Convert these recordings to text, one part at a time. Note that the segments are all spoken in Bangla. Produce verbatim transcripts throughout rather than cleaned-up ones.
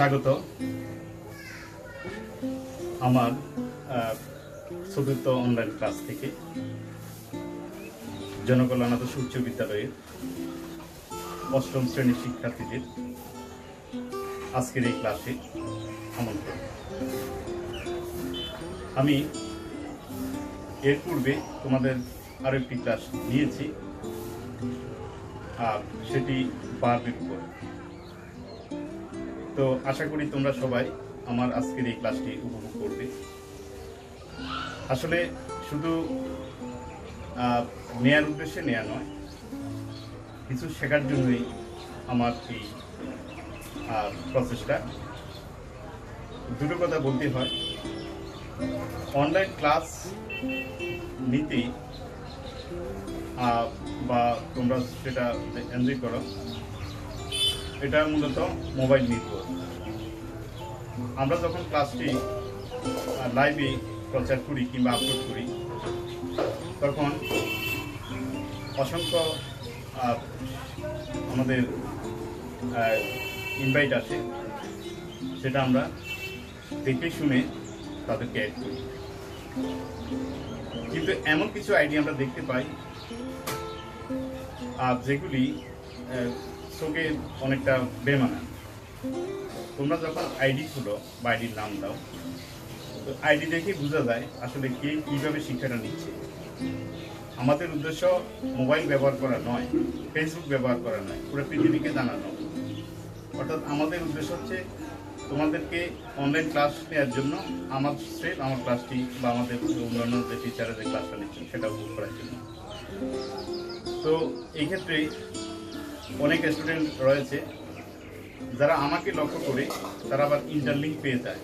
স্বাগত আমার চতুর্থ অনলাইন ক্লাস থেকে জনকল্যাণ আদর্শ উচ্চ বিদ্যালয়ের অষ্টম শ্রেণীর শিক্ষার্থীদের আজকের এই ক্লাসে আমন্ত্রণ। আমি এর পূর্বে তোমাদের আরো একটি ক্লাস নিয়েছি, আর সেটি বার্বের উপর। তো আশা করি তোমরা সবাই আমার আজকের এই ক্লাসটি উপভোগ করবে। আসলে শুধু নেয়ার উদ্দেশ্যে নেয়া নয়, কিছু শেখার জন্যই আমার এই প্রসেসটা। দুটো কথা বলতে হয়, অনলাইন ক্লাস নিতে বা তোমরা সেটা এনজয় করো, এটা মূলত মোবাইল নির্ভর। আমরা যখন ক্লাসটি লাইভে প্রচার করি কিংবা আপলোড করি, তখন অসংখ্য আমাদের ইনভাইট আসে, সেটা আমরা দেখে শুনে তাদেরকে অ্যাড করি। কিন্তু এমন কিছু আইডিয়া আমরা দেখতে পাই আর যেগুলি চোখে অনেকটা বেমানা। তোমরা যখন আইডি খুলো বা আইডির নাম দাও, তো আইডি দেখে বোঝা যায় আসলে কে কীভাবে শিক্ষাটা নিচ্ছে। আমাদের উদ্দেশ্য মোবাইল ব্যবহার করা নয়, ফেসবুক ব্যবহার করা নয়, পুরো পৃথিবীকে জানানো। অর্থাৎ আমাদের উদ্দেশ্য হচ্ছে তোমাদেরকে অনলাইন ক্লাস নেওয়ার জন্য আমার স্ট্রেপ আমার ক্লাসটি বা আমাদের অন্যান্য যে টিচাররা যে ক্লাসটা নিচ্ছেন সেটা উপভোগ করার জন্য। তো এই ক্ষেত্রে অনেক স্টুডেন্ট রয়েছে যারা আমাকে লক্ষ্য করে তারা আবার ইন্টারলিঙ্ক পেয়ে যায়।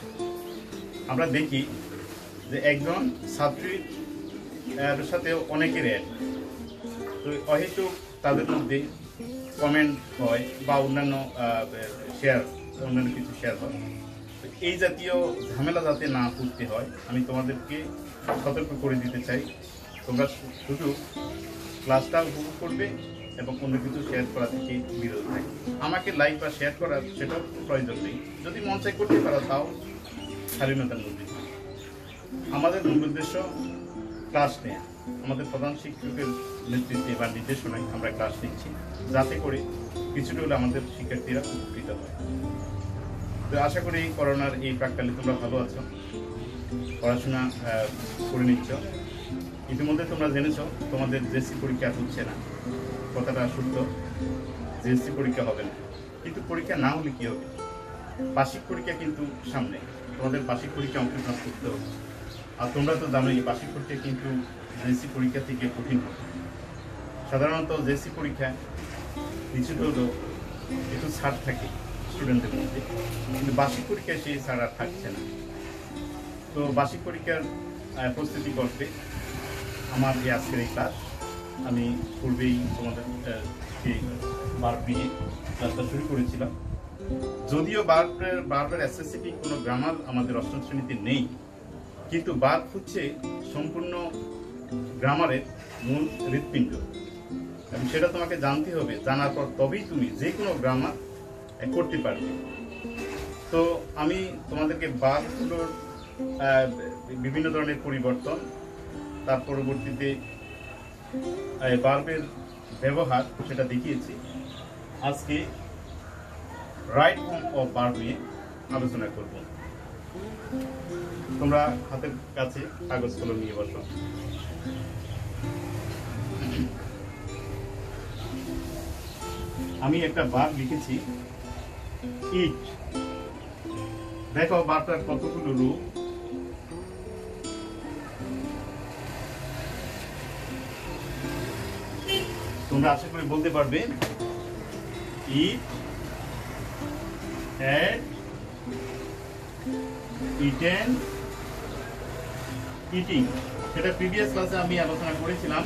আমরা দেখি যে একজন ছাত্রীর সাথে অনেকের অ্যাড, তো হয়তো তাদের মধ্যে কমেন্ট হয় বা অন্যান্য শেয়ার অন্যান্য কিছু শেয়ার হয়। তো এই জাতীয় ঝামেলা যাতে না পড়তে হয়, আমি তোমাদেরকে সতর্ক করে দিতে চাই। তোমরা শুধু ক্লাসটা উপভোগ করবে এবং অন্য কিছু শেয়ার করা থেকে বিরত থাকবে। আমাকে লাইক বা শেয়ার করার সেটাও প্রয়োজন নেই, যদি মন চাই করতে পারো তাও স্বাধীনতার মধ্যে। আমাদের মূল উদ্দেশ্য ক্লাস নেওয়া। আমাদের প্রধান শিক্ষকের নেতৃত্বে বা নির্দেশনায় আমরা ক্লাস নিচ্ছি, যাতে করে কিছুটা হলে আমাদের শিক্ষার্থীরা উপকৃত হয়। তো আশা করি করোনার এই প্রাককালে তোমরা ভালো আছো, পড়াশোনা করে নিচ্ছ। ইতিমধ্যে তোমরা জেনেছ তোমাদের জেএসসি পরীক্ষা হচ্ছে না, কথাটা সত্য। জেএসসি পরীক্ষা হবে না, কিন্তু পরীক্ষা না হলে কি হবে? বার্ষিক পরীক্ষা কিন্তু সামনে, তোমাদের বার্ষিক পরীক্ষা অংশগ্রহণ করতে হবে। আর তোমরা তো জানোই বার্ষিক পরীক্ষা কিন্তু জেএসসি পরীক্ষা থেকে কঠিন হবে। সাধারণত জেএসসি পরীক্ষা কিছুটা হলেও একটু ছাড় থাকে স্টুডেন্টদের মধ্যে, কিন্তু বার্ষিক পরীক্ষায় সেই ছাড় আর থাকছে না। তো বার্ষিক পরীক্ষার প্রস্তুতি করতে আমার এই আজকের এই ক্লাস, আমি পূর্বেই তোমাদের বার্ব নিয়ে ক্লাসটা শুরু করেছিলাম। যদিও বার্বের বার্বের স্পেসিফিক কোনো গ্রামার আমাদের অষ্টম শ্রেণীতে নেই, কিন্তু বার্ব হচ্ছে সম্পূর্ণ গ্রামারের মূল হৃৎপিণ্ড, এবং সেটা তোমাকে জানতে হবে। জানার পর তবেই তুমি যে কোনো গ্রামার করতে পারবে। তো আমি তোমাদেরকে বার্বগুলোর বিভিন্ন ধরনের পরিবর্তন, তার পরবর্তীতে বার্বের ব্যবহার সেটা দেখিয়েছি। আজকে রাইট ফর্ম অফ বার্ব নিয়ে আলোচনা করব। তোমরা হাতের কাছে কাগজ কলম নিয়ে বসো। আমি একটা বার্ব লিখেছি, ইট। দেখো বার্বটার কতগুলো রূপ। তোমরা আশা করি বলতে পারবে ইট, had, eaten, eating। সেটা প্রিভিয়াস ক্লাসে আমি আলোচনা করেছিলাম।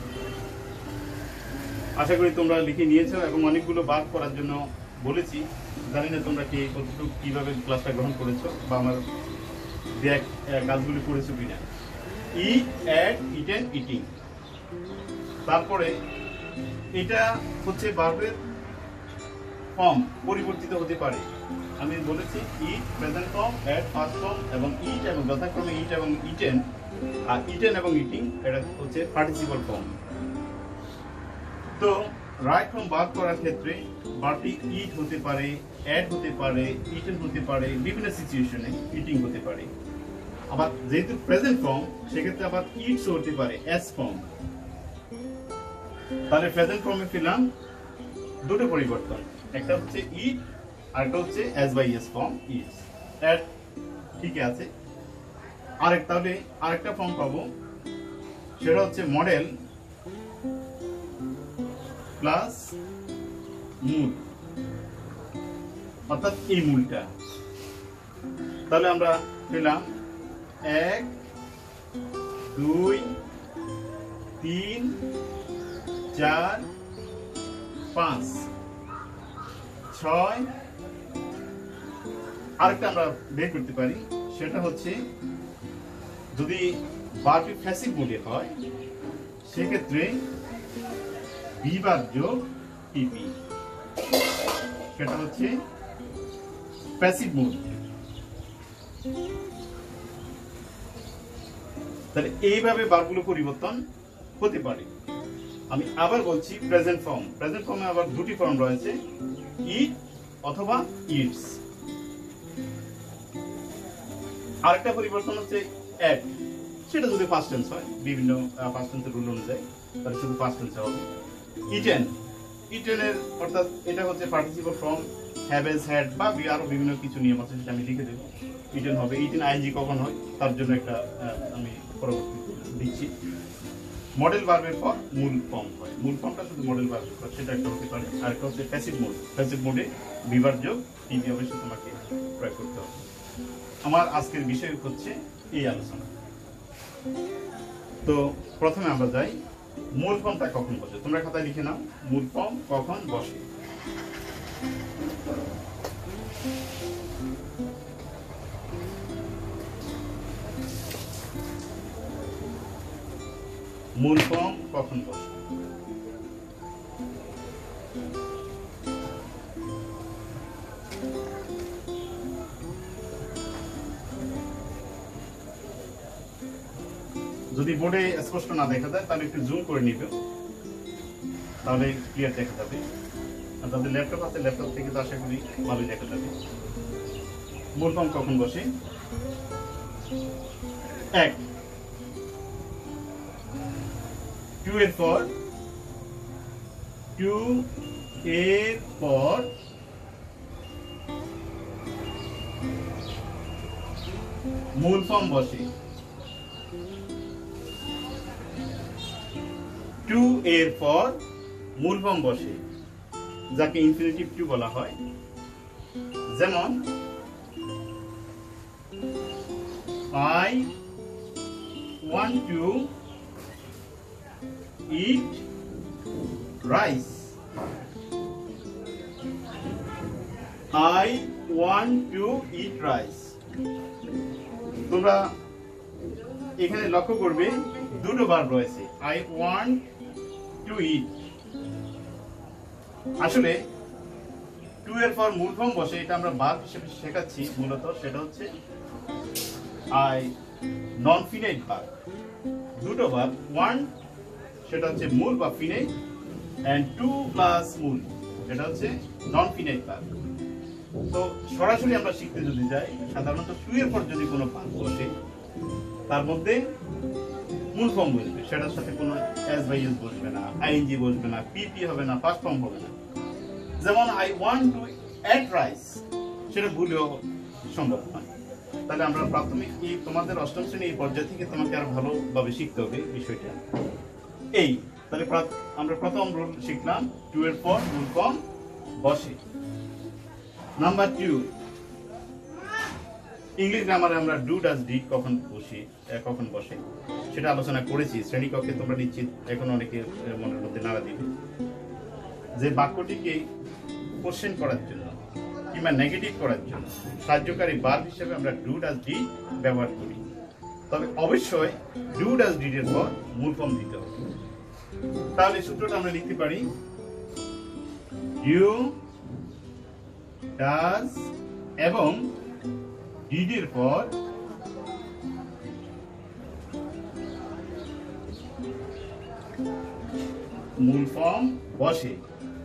আশা করি তোমরা লিখে নিয়েছো এবং অনেকগুলো বাদ করার জন্য বলেছি। জানি না তোমরা কি কতটুকু কিভাবে ক্লাসটা গ্রহণ করেছো বা আমার দেখ কাজগুলি করেছো কিনা। ইট, had, eaten, eating। তারপরে এটা হচ্ছে ভার্বের ফর্ম পরিবর্তিত হতে পারে। আমি বলেছি eat, present form, ate, first form এবং ইট এবং যথাক্রমে ইট এবং ইটেন, আর ইটেন এবং ইটিং এটা হচ্ছে পার্টিসিপল ফর্ম। তো রাইট ফর্ম বাদ করার ক্ষেত্রে ভার্বটি ইট হতে পারে, অ্যাড হতে পারে, ইটেন হতে পারে, বিভিন্ন সিচুয়েশনে ইটিং হতে পারে। আবার যেহেতু প্রেজেন্ট ফর্ম সেক্ষেত্রে আবার ইটস হতে পারে, এস ফর্ম। তাহলে প্রেজেন্ট ফর্মে পেলাম দুটো পরিবর্তন, একটা হচ্ছে ইট আর একটা হচ্ছে S by S form, eats, ate ঠিক আছে। আরেক তাহলে আরেকটা ফর্ম পাবো, সেটা হচ্ছে মডেল প্লাস মূল, অর্থাৎ এই মূলটা। তাহলে আমরা পেলাম এক, দুই, তিন, চার, পাঁচ, ছয়। আরেকটা আমরা বের করতে পারি, সেটা হচ্ছে যদি ভার্বটি প্যাসিভ মোডে হয় সেক্ষেত্রে বিভাগ যোগ টিপি, সেটা হচ্ছে প্যাসিভ মোড। তাহলে এইভাবে ভার্বগুলো পরিবর্তন হতে পারে। আমি আবার বলছি প্রেজেন্ট ফর্ম, প্রেজেন্ট ফর্মে আবার দুটি ফর্ম রয়েছে, ইট অথবা ইটস। আরেকটা পরিবর্তন হচ্ছে অ্যাড, সেটা যদি পাস্ট টেন্স হয়, বিভিন্ন পাস্ট টেন্সের রুল অনুযায়ী তাহলে শুধু পাস্ট টেন্স হবে। ইটেন, ইটেনের অর্থাৎ এটা হচ্ছে participle form, have has, had বা আরো বিভিন্ন কিছু নিয়ম আছে সেটা আমি লিখে দেবো। ইটেন হবে, ইটেন আইএনজি কখন হয় তার জন্য একটা আমি পরবর্তী দিচ্ছি। মডেল ভার্বের পর মূল ফর্ম হয়, মূল ফর্মটা শুধু মডেল ভার্বের পর, সেটা একটা হতে পারে। আর একটা হচ্ছে প্যাসিভ মোড, প্যাসিভ মোডে বিভাগ যোগ টিপি অবশ্যই তোমাকে প্রয়োগ করতে হবে। আমার আজকের বিষয় হচ্ছে এই আলোচনা। তো প্রথমে আমরা যাই মূল ফর্মটা কখন বসে, তোমরা খাতায় লিখে নাও মূল ফর্ম কখন বসে। মূল ফর্ম কখন বসে? যদি বোর্ডে স্পষ্ট না দেখা যায় তাহলে একটু জুম করে নিবে, তাহলে ক্লিয়ার দেখা যাবে। আর যাদের ল্যাপটপ আছে ল্যাপটপ থেকে তো আশা করি ভালোই দেখা যাবে। মূল ফর্ম কখন বসে? এক, টু এর পর টু এর পর মূল ফর্ম বসে। টু এর পর মূল ফর্ম বসে, যাকে ইনফিনিটিভ টু বলা হয়। যেমন I want to eat rice. I want to eat rice. তোমরা এখানে লক্ষ্য করবে দুটো ভার্ব রয়েছে, I want to eat। আসলে টু এর পর মূল ফর্ম বসে, এটা আমরা ভার্ব হিসেবে শেখাচ্ছি মূলত, সেটা হচ্ছে I নন ফিনাইট ভার্ব। দুটো ভার্ব, ওয়ান সেটা হচ্ছে মূল বা ফিনাইট, এন্ড টু প্লাস মূল এটা হচ্ছে নন ফিনাইট ভার্ব। তো সরাসরি আমরা শিখতে যদি যাই, সাধারণত টু এর পর যদি কোনো ভার্ব বসে তার মধ্যে মূল ফর্ম বসবে, সেটার সাথে কোনো এস বাই এস বসবে না, আইএনজি বসবে না, পিপি হবে না, ফার্স্ট ফর্ম হবে না। যেমন I want to eat rice, সেটা ভুলেও সম্ভব নয়। তাহলে আমরা প্রাথমিক এই তোমাদের অষ্টম শ্রেণী এই পর্যায় থেকে তোমাকে আরো ভালোভাবে শিখতে হবে বিষয়টা। এই তাহলে আমরা প্রথম রুল শিখলাম, টু এর পর মূল ফর্ম বসে। নাম্বার টু, ইংলিশ গ্রামারে আমরা ডু ডাজ ডিড কখন বসি কখন বসে সেটা আলোচনা করেছি শ্রেণীকক্ষে। তোমরা নিশ্চিত এখন অনেকে মনের মধ্যে নাড়া দিবে যে বাক্যটিকে কোশ্চেন করার জন্য কিংবা নেগেটিভ করার জন্য সাহায্যকারী ভার্ব হিসেবে আমরা ডু ডাজ ডিড ব্যবহার করি। তবে অবশ্যই ডু ডাজ ডিড এর পর মূল ফর্ম দিতে হবে। তাহলে সূত্রটা আমরা লিখতে পারি, ডু ডাজ এবং ডিডের পর মূল ফর্ম বসে।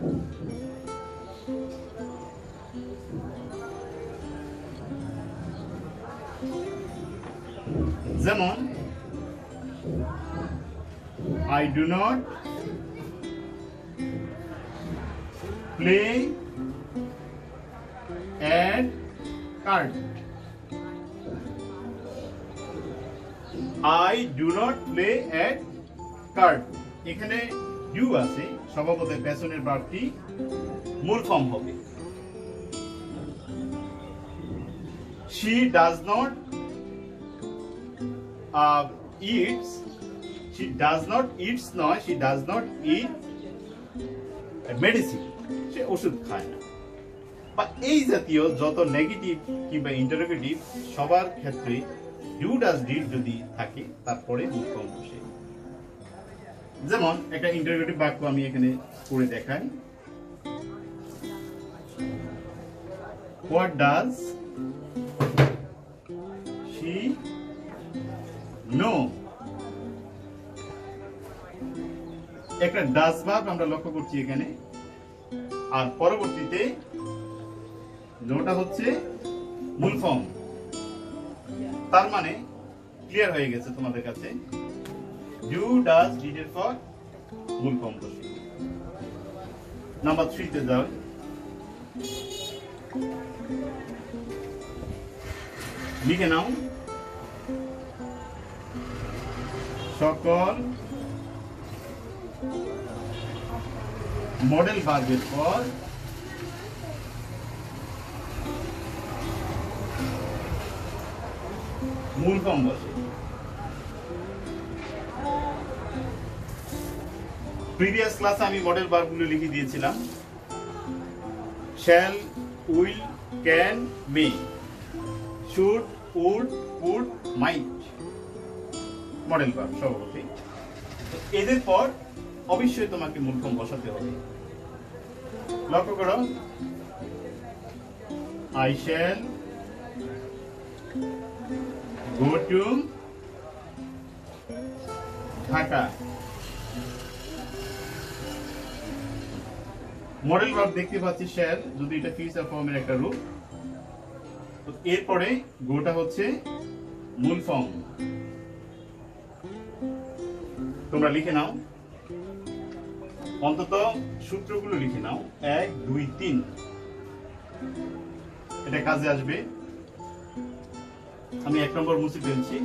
যেমন I do not play at card. I do not play at card. এখানে ডু আছে, স্বভাবতই পেছনের ভার্বটি মূল ফর্ম হবে। She does not uh, eats she does not eats নয় she does not eat medicine, সে ওষুধ খায় না। বা এই জাতীয় যত নেগেটিভ কিংবা ইন্টারোগেটিভ সবার ক্ষেত্রে ডু ডাজ ডিড যদি থাকে তারপরে মূল ফর্ম বসে। যেমন একটা ইন্টারোগেটিভ বাক্য আমি এখানে পড়ে দেখাই। What does she know? একটা ডাজ ভার্ব আমরা লক্ষ্য করছি এখানে, আর পরবর্তীতে নোটা হচ্ছে মূল ফর্ম। তার মানে ক্লিয়ার হয়ে গেছে তোমাদের কাছে, ডু ডাজ ডিড এর পর মূল ফর্ম বসে। নাম্বার থ্রি তে যাও। লিখে নাও সকল মডেল ভার্বের পর মূল ফর্ম বসে। প্রিভিয়াস ক্লাসে আমি মডেল ভার্বগুলো লিখে দিয়েছিলাম। Shall, will, can, may, should, would, could, might modal verb সবগুলোই। এদের পর অবশ্যই তোমাকে মূল ফর্ম বসাতে হবে। লক্ষ্য করো, I shall go to Dhaka। Modal verb দেখতে পাচ্ছি শ্যাল, যদি এটা ফিউচার ফর্মের একটা রূপ। এরপরে গোটা হচ্ছে মূল ফর্ম। তোমরা লিখে নাও, অন্তত সূত্রগুলো লিখে নাও, এক দুই তিন, এটা কাজে আসবে। আমি এক নম্বর মুছে ফেলছি।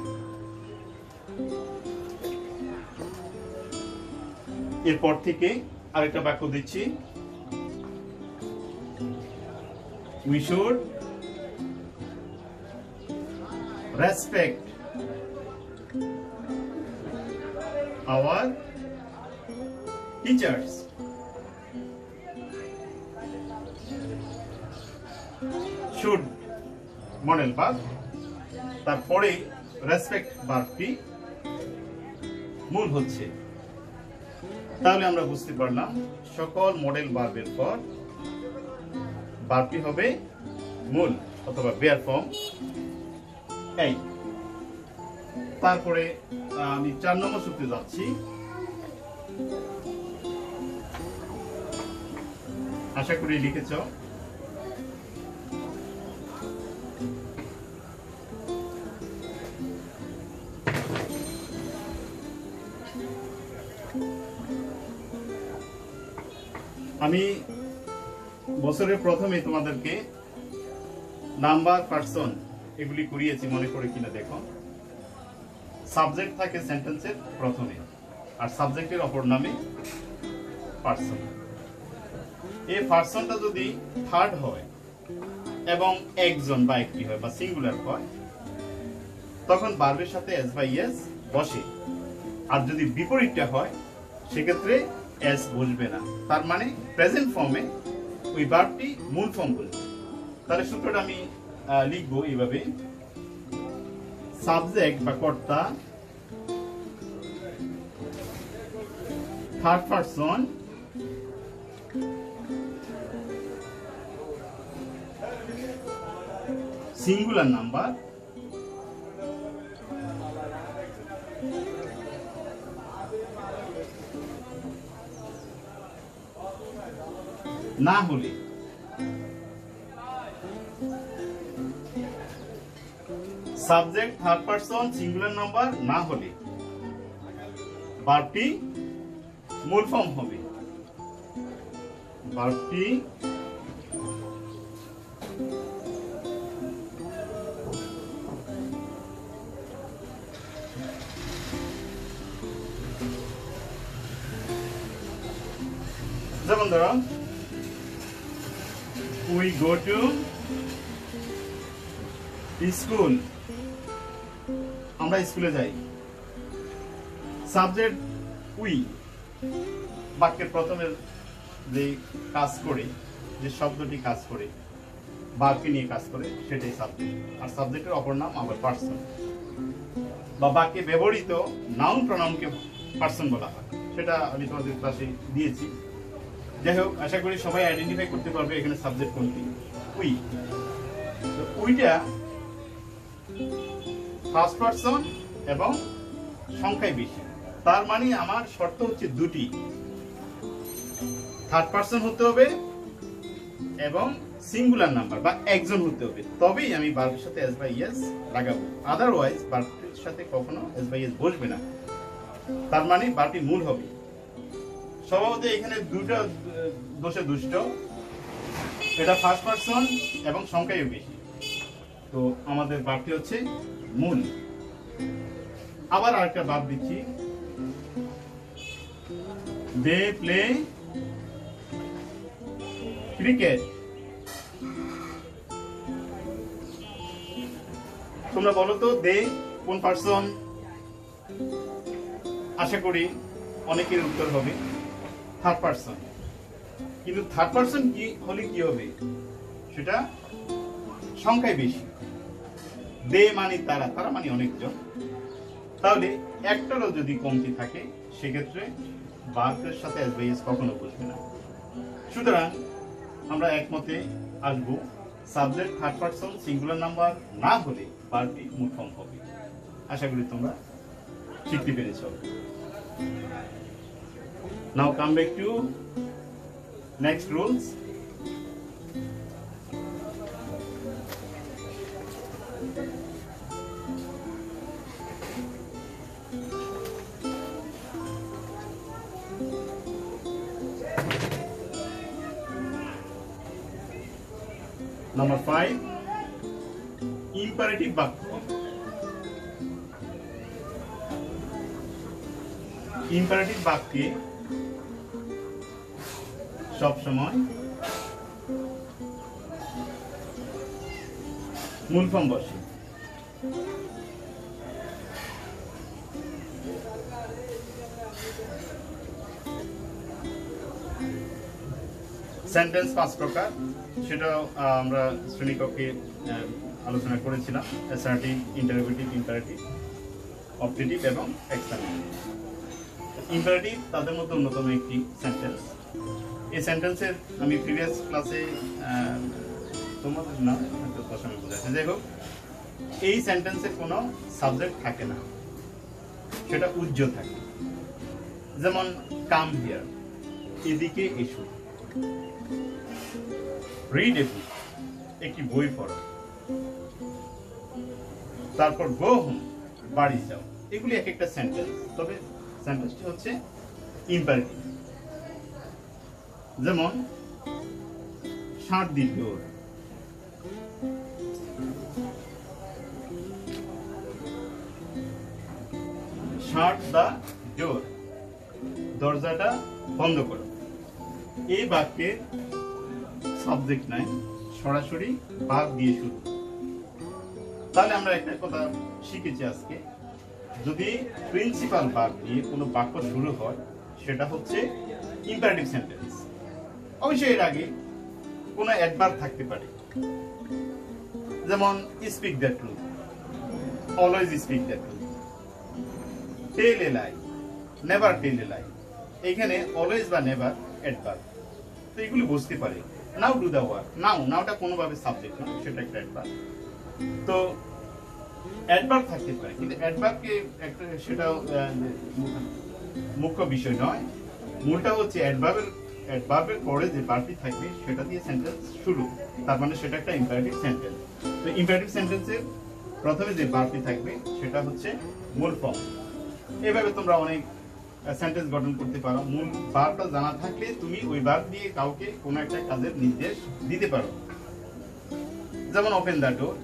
এরপর থেকে আরেকটা বাক্য দিচ্ছি, we should respect our teachers। should modal verb, তারপরে রেসপেক্ট ভার্বটি মূল হচ্ছে। তাহলে আমরা বুঝতে পারলাম সকল মডেল ভার্বের পর ভার্বটি হবে মূল অথবা বেয়ার ফর্ম। এই তারপরে আমি চার নম্বর সূত্রে যাচ্ছি। আশা করি লিখেছ। আমি বছরের প্রথমে তোমাদেরকে নাম্বার, পার্সন এগুলি করিয়েছি, মনে করে কিনা দেখো। সাবজেক্ট থাকে সেন্টেন্সের প্রথমে, আর সাবজেক্টের অপর নামে পার্সন। এই পার্সনটা যদি থার্ড হয় এবং একজন বা একটি হয় বা সিঙ্গুলার হয়, তখন ভার্বের সাথে এস বাই এস বসে। আর যদি বিপরীতটা হয় সেক্ষেত্রে এস বসবে না। তার মানে প্রেজেন্ট ফর্মে ওই ভার্বটি মূল ফর্ম বলবে। তাহলে সূত্রটা আমি লিখবো এইভাবে, সাবজেক্ট বা কর্তা, থার্ড পারসন সিঙ্গুলার নাম্বার না হলে subject third person singular number না হলে ভার্বটি মূল ফর্ম হবে। ভার্বটি যেমন ধরো we go to স্কুল, আমরা স্কুলে যাই। সাবজেক্ট উই বাক্যের প্রথমে যে কাজ করে, যে শব্দটি কাজ করে, ভার্বকে নিয়ে কাজ করে, সেটাই সাবজেক্ট। আর সাবজেক্টের অপর নাম আবার পার্সন, বা বাক্যে ব্যবহৃত নাউন প্রনাউনকে পার্সন বলা হয়। সেটা আমি তোমাদের ক্লাসে দিয়েছি। যাই হোক, আশা করি সবাই আইডেন্টিফাই করতে পারবে এখানে সাবজেক্ট কোনটি। উই, তো উইটা ফার্স্ট পারসন এবং সংখ্যায় বেশি। তার মানে আমার শর্ত হচ্ছে দুটি, থার্ড পারসন হতে হবে এবং সিঙ্গুলার নাম্বার বা একজন হতে হবে, তবেই আমি ভার্বের সাথে এস বাই এস লাগাবো। আদারওয়াইজ ভার্বের সাথে কখনো এস বাই এস বসবে না। তার মানে ভার্বটি মূল হবে। স্বভাবত এখানে দুটো দোষে দুষ্ট, এটা ফার্স্ট পারসন এবং সংখ্যায় বেশি, তো আমাদের ভার্বটি হচ্ছে মূল। আবার আরেকটা ভার্ব দিচ্ছি, দে প্লে ক্রিকেট। তোমরা বলো তো দে কোন পারসন? আশা করি অনেকের উত্তর হবে থার্ড পারসন। কিন্তু থার্ড পারসন কি হলে কি হবে, সেটা সংখ্যায় বেশি। দে মানে তারা, তারা মানে অনেকজন। তাহলে একটারও যদি কমতি থাকে সেক্ষেত্রে ভার্বের সাথে এস বাই এস কখনো বসবে না। সুতরাং আমরা একমতে আসবো, subject third person singular number না হলে ভার্বটি মূল ফর্ম হবে। আশা করি তোমরা শিখতে পেরেছ। Now come back to next rules. Number five, imperative বাক্য। ইম্পারেটিভ বাক্যে সব সময় মূল ফর্ম বসে। সেন্টেন্স পাঁচ প্রকার, সেটা আমরা শ্রেণীকক্ষে আলোচনা করেছিলাম। অ্যাসার্টিভ, ইন্টারোগেটিভ, ইম্পারেটিভ, অবজেক্টিভ এবং এক্সপ্লেনেটরি। ইম্পারেটিভ তাদের মধ্যে অন্যতম একটি সেন্টেন্স। এই সেন্টেন্সের আমি প্রিভিয়াস ক্লাসে তোমাদের না আমি বোঝাচ্ছি। যাই হোক, এই সেন্টেন্সের কোনো সাবজেক্ট থাকে না, সেটা উজ্জ্বল থাকে। যেমন কাম হিয়ার, এদিকে এসো। রিড এ বুক, একটি বই পড়ো। তারপর গো হোম, বাড়ি যাও। এগুলি এক একটা সেন্টেন্স, তবে সেন্টেন্সটি হচ্ছে ইম্পারেটিভ। যেমন শাট দি ডোর, শাট দা ডোর, দরজাটা বন্ধ করো। এই বাক্যে সাবজেক্ট নাই, সরাসরি ভার্ব দিয়ে শুরু। তাহলে আমরা একটা কথা শিখেছি আজকে, যদি প্রিন্সিপাল ভার্ব দিয়ে কোনো বাক্য শুরু হয় সেটা হচ্ছে ইম্পারেটিভ সেন্টেন্স। অবশ্যই এর আগে কোনো অ্যাডভার্ব থাকতে পারে, যেমন speak the truth, always speak the truth, tell a lie, never tell a lie. এখানে অলওয়েজ বা নেভার অ্যাডভার্ব, তো এগুলি বুঝতে পারে। Now do the work, now, নাওটা কোনোভাবে সাবজেক্ট না, সেটা একটা অ্যাডভার্ব। তো অ্যাডভার্ব থাকতে পারে, কিন্তু অ্যাডভার্বকে একটা সেটাও মুখ্য বিষয় নয়। মূলটা হচ্ছে অ্যাডভার্বের অ্যাডভার্বের পরে যে ভার্বটি থাকবে সেটা দিয়ে সেন্টেন্স শুরু, তার মানে সেটা একটা ইম্পারেটিভ সেন্টেন্স। তো ইম্পারেটিভ সেন্টেন্সের প্রথমে যে ভার্বটি থাকবে সেটা হচ্ছে মূল ফর্ম। এভাবে তোমরা অনেক সেন্টেন্স গঠন করতে পারো। মূল ভার্বটা জানা থাকলে তুমি ওই ভার্ব দিয়ে কাউকে কোনো একটা কাজের নির্দেশ দিতে পারো। যেমন open the door,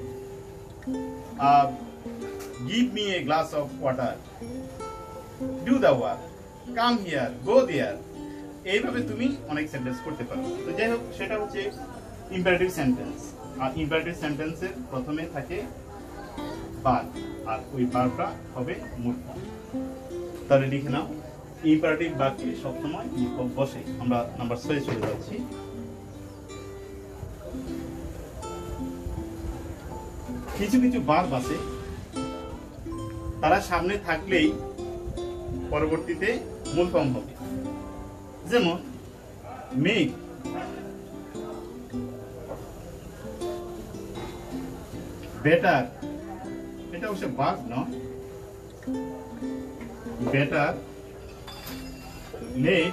give me a glass of water, do the work, come here, go there. এইভাবে তুমি অনেক সেন্টেন্স করতে পারো। তো যাই হোক, সেটা হচ্ছে ইম্পারেটিভ সেন্টেন্স। আর ইম্পারেটিভ সেন্টেন্সের প্রথমে থাকে ভার্ব, আর ওই ভার্বটা হবে মূল ফর্ম। তাহলে লিখে নাও, ইম্পারেটিভ বাক্যে সবসময় মূল ফর্ম বসে। আমরা নাম্বার ছয় চলে যাচ্ছি। কিছু কিছু ভার্ব আছে তারা সামনে থাকলেই পরবর্তীতে মূল ফর্ম হবে। যেমন মেক, বেটার, এটা অবশ্য ভার্ব নয়, বেটার, লেট,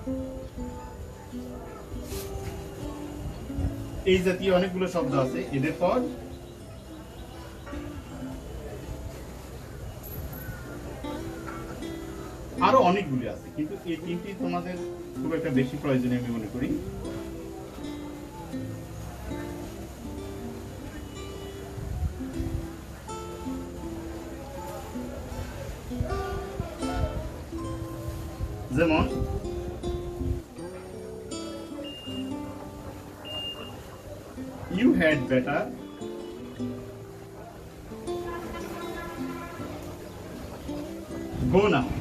এই জাতীয় অনেকগুলো শব্দ আছে। এদের পর আরো অনেকগুলি আছে, কিন্তু এই তিনটি তোমাদের খুব একটা বেশি প্রয়োজনীয় আমি মনে করি। যেমন you had better go now,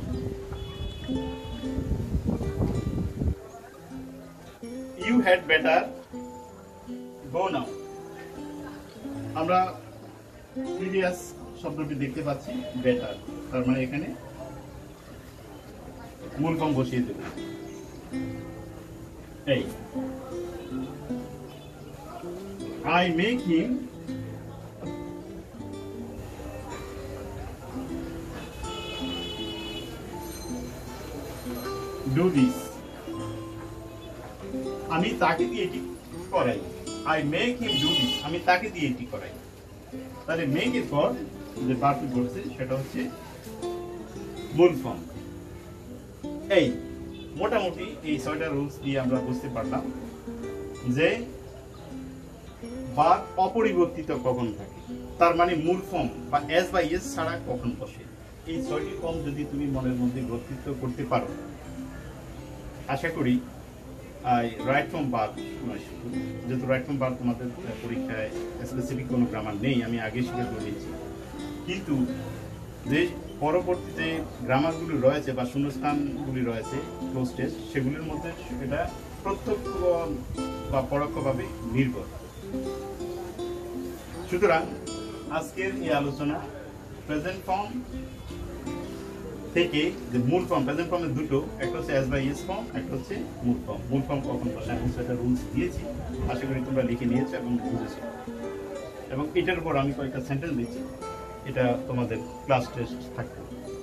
you had better go now। আমরা প্রিভিয়াস শব্দটি দেখতে পাচ্ছি বেটার, তার মানে এখানে মূল ফর্ম বসিয়ে দেব। এই I make him do this, আমি তাকে দিয়ে এটি করাই। I make him do this, আমি তাকে দিয়ে এটি করাই। তাহলে মেক এর পর যে ভার্বটি বলছে সেটা হচ্ছে মূল ফর্ম। এই মোটামুটি এই ছয়টা রুলস দিয়ে আমরা বুঝতে পারলাম যে ভার্ব অপরিবর্তিত কখন থাকে, তার মানে মূল ফর্ম বা এস বা এস ছাড়া কখন বসে। এই ছয়টি ফর্ম যদি তুমি মনের মধ্যে গ্রথিত করতে পারো, আশা করি রাইট ফর্ম ভার্ব নয় শুধু, যেহেতু রাইট ফর্ম ভার্ব তোমাদের পরীক্ষায় স্পেসিফিক কোনো গ্রামার নেই, আমি আগে স্বীকার করে নিয়েছি, কিন্তু যে পরবর্তীতে গ্রামারগুলি রয়েছে বা শূন্যস্থানগুলি রয়েছে ক্লোজ টেস্ট, সেগুলির মধ্যে এটা প্রত্যক্ষ বা পরোক্ষভাবে নির্ভর। সুতরাং আজকের এই আলোচনা প্রেজেন্ট ফর্ম থেকে যে মূল ফর্ম, প্রেজেন্ট ফর্মের দুটো, একটা হচ্ছে এস বাই এস ফর্ম, একটা হচ্ছে মূল ফর্ম। মূল ফর্ম কখন বসে আমি সেটা রুলস দিয়েছি, আশা করি তোমরা লিখে নিয়েছো এবং বুঝেছো। এবং এটার উপর আমি কয়েকটা সেন্টেন্স দিচ্ছি, এটা তোমাদের ক্লাস টেস্ট থাকবে।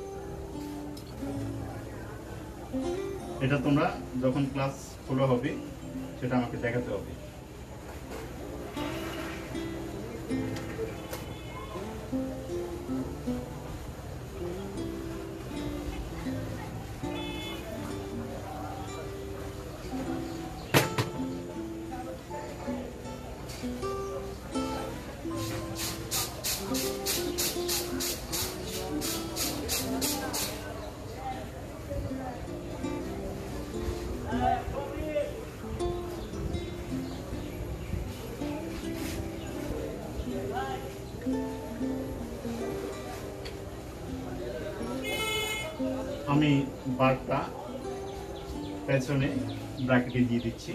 এটা তোমরা যখন ক্লাস খোলা হবে সেটা আমাকে দেখাতে হবে। আমি বারটা পেছনে ব্র্যাকেটে দিয়ে দিচ্ছি।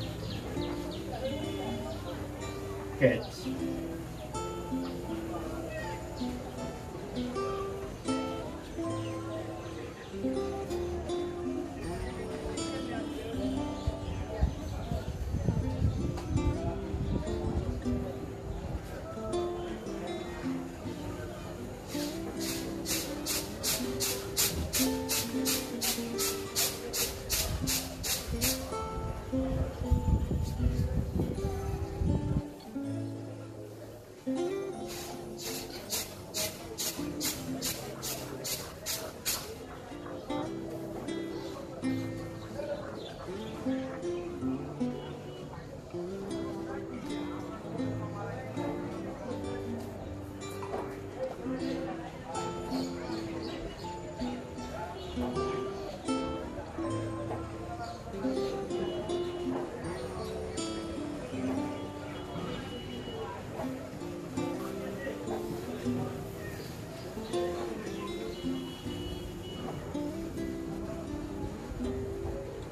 catch,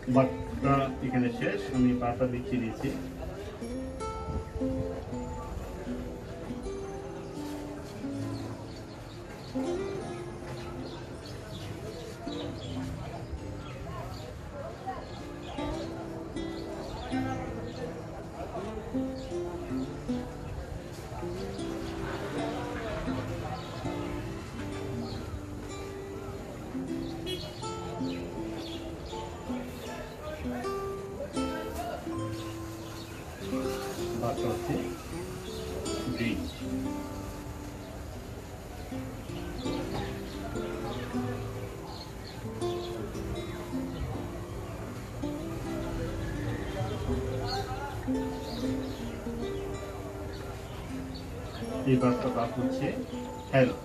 বাটটা এখানে শেষ, আমি বাটটা লিখে দিয়েছি। বাটটা হচ্ছে গ্রিন। এই বাটটা বাট হচ্ছে হেল্প।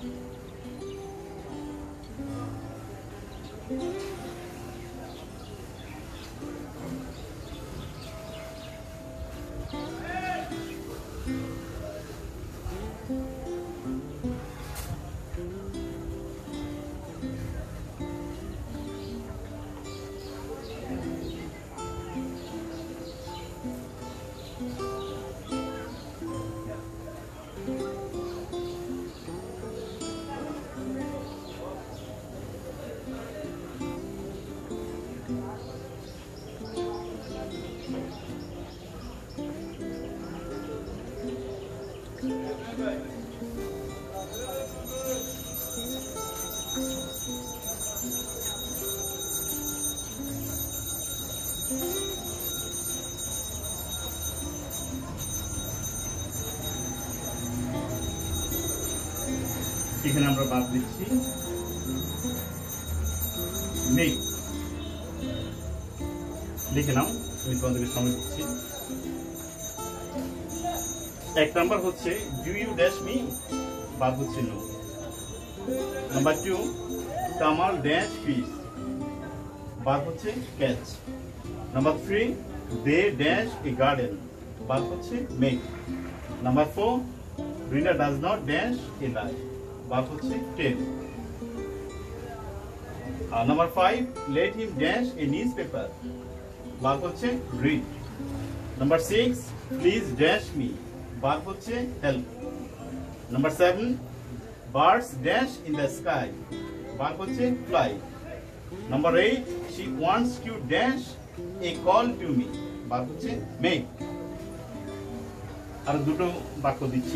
এখানে আমরা বাদ দিচ্ছি মেক। লিখে নাও, আমি তোমাদেরকে সময় দিচ্ছি। এক নাম্বার হচ্ছে ডু ইউ ড্যাশ মি, বাদ হচ্ছে no. Number two Kamal dash fish, বাদ হচ্ছে catch. Number three they dash a garden, বাদ হচ্ছে make. Number four Rina does not dash a lie, বাদ হচ্ছে টেল। আর number five let him dash a newspaper, বাদ হচ্ছে read. Number six please dash me, বাদ হচ্ছে help. Number seven birds dash in the sky, বাদ হচ্ছে fly. Number eight she wants to dash A call to me, বাদ হচ্ছে মেক। আর দুটো বাক্য দিচ্ছি।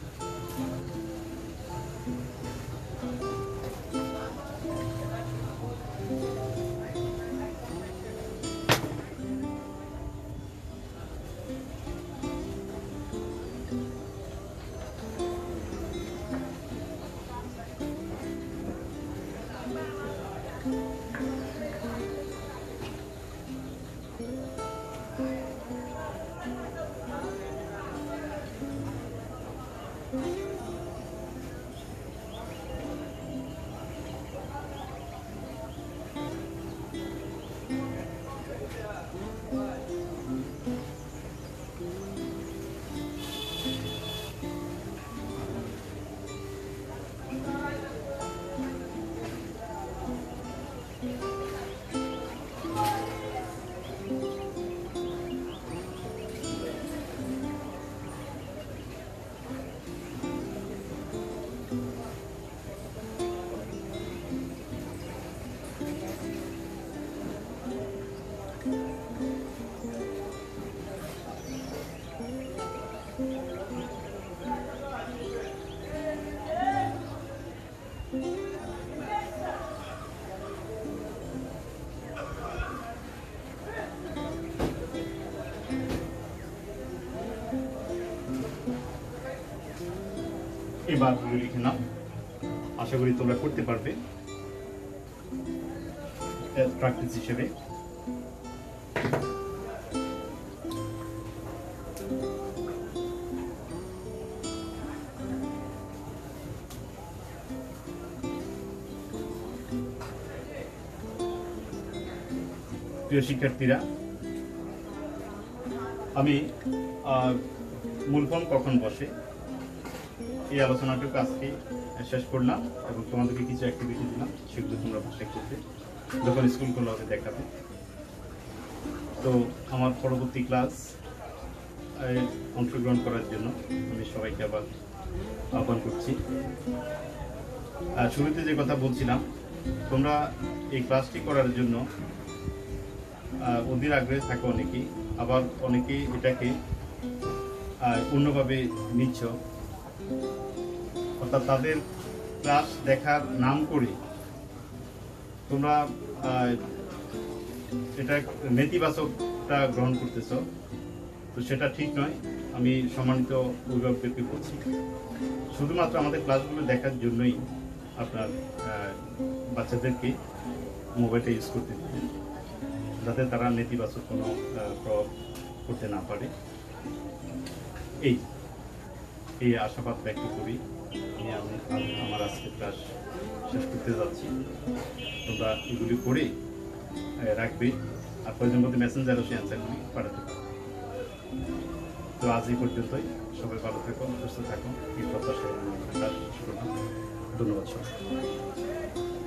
এই বারগুলো লিখে নাও, আশা করি তোমরা করতে পারবে প্র্যাকটিস হিসেবে। প্রিয় শিক্ষার্থীরা, আমি মূল ফর্ম কখন বসে এই আলোচনাটুকু আজকে শেষ করলাম এবং তোমাদেরকে কিছু অ্যাক্টিভিটি দিলাম, সেগুলো তোমরা বাসায় করবে, যখন স্কুল খোলা হবে দেখাবে। তো আমার পরবর্তী ক্লাস অংশগ্রহণ করার জন্য আমি সবাইকে আবার আহ্বান করছি। শুরুতে যে কথা বলছিলাম, তোমরা এই ক্লাসটি করার জন্য অধীর আগ্রহে থাকো অনেকেই, আবার অনেকেই এটাকে অন্যভাবে নিচ্ছ, অর্থাৎ তাদের ক্লাস দেখার নাম করে তোমরা এটা নেতিবাচকটা গ্রহণ করতেছ। তো সেটা ঠিক নয়। আমি সম্মানিত অভিভাবকদেরকে বলছি, শুধুমাত্র আমাদের ক্লাসগুলো দেখার জন্যই আপনার বাচ্চাদেরকে মোবাইলটা ইউজ করতে দিবেন, যাতে তারা নেতিবাচক কোনো প্রভাব করতে না পারে। এই এই আশাবাদ ব্যক্ত করি আমি আমি আমার আজকে ক্লাস শেষ করতে যাচ্ছি। তোমরা এগুলি করে রাখবে, আর প্রয়োজন মধ্যে মেসেঞ্জারও সেই অ্যান্সারগুলি পাঠাতে পারো। তো আজ এই পর্যন্তই। সবাই ভালো থাকো, সুস্থ থাকো, এই প্রত্যাশা ক্লাস শুরু। ধন্যবাদ সবাই।